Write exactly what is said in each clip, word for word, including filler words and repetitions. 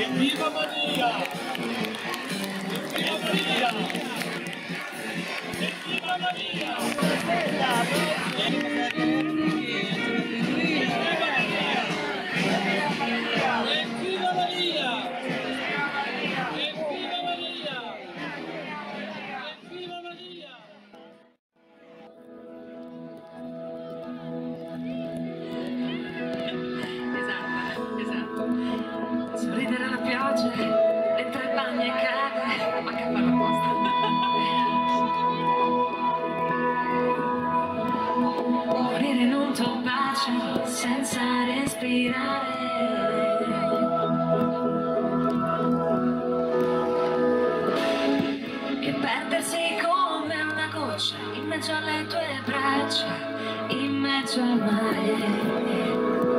Viva Maria! Viva Maria! Viva Maria! Sorridere alla pioggia, mentre bagna e cade, ma che farla apposta. Morire in un tuo bacio, senza respirare. E perdersi come una goccia, in mezzo alle tue braccia, in mezzo al mare.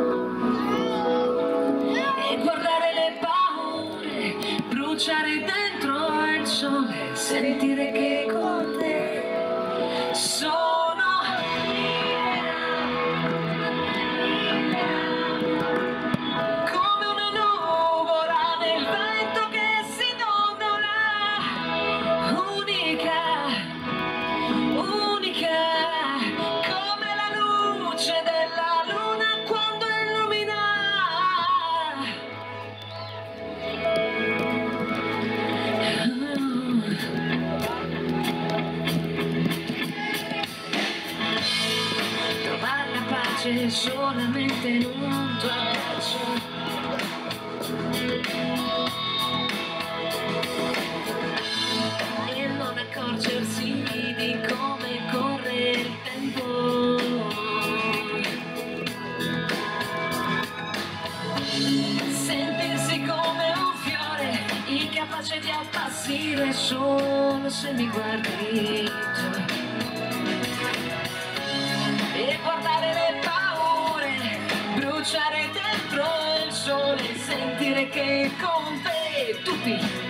Bruciare dentro il sole, sentire che con te sono come una nuvola nel vento che si dondola, unica, unica, come la luce della luna quando illumina. Solamente in un tuo abbraccio, e non accorgersi di come corre il tempo, sentirsi come un fiore incapace di appassire solo se mi guardi tu, e guardare le paure, bruciare dentro il sole, sentire che con te tutti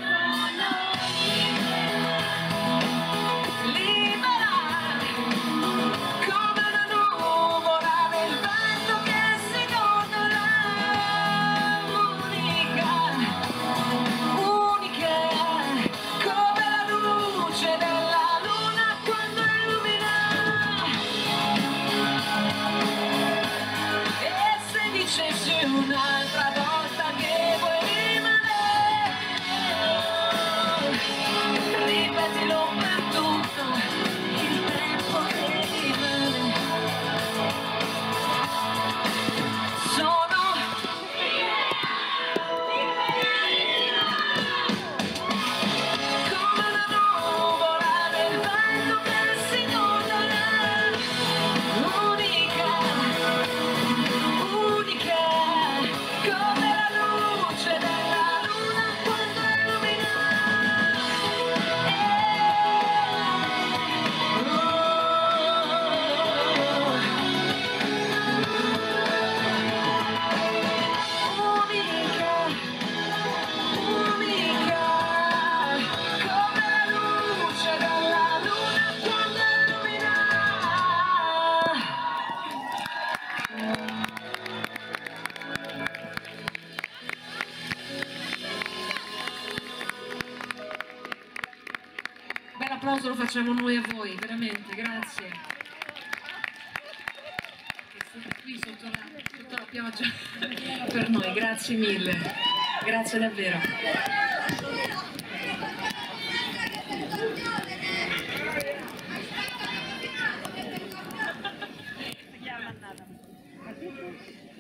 un'altra volta che vuoi rimanere, ripetilo per tutto il tempo che rimane. Sono come una nuvola nel vento che si dondola, unica, unica, come la luce della luna quando illumina. Unica, unica, come la luce della luna quando illumina. Bel applauso lo facciamo noi a voi, veramente, grazie. Che siete qui sotto la, sotto la pioggia per noi, grazie mille, grazie davvero. Si chiama andata.